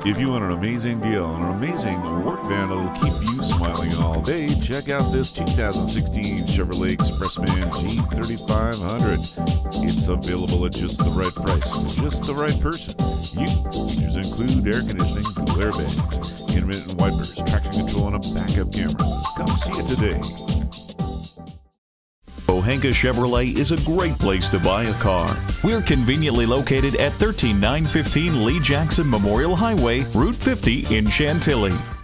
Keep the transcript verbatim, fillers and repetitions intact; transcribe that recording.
If you want an amazing deal and an amazing work van that'll keep you smiling all day, check out this two thousand sixteen Chevrolet Expressman G thirty-five hundred. It's available at just the right price for just the right person. You features include air conditioning, dual airbags, intermittent wipers, traction control, and a backup camera. Come see it today. Pohanka Chevrolet is a great place to buy a car. We're conveniently located at one three nine one five Lee Jackson Memorial Highway, Route fifty in Chantilly.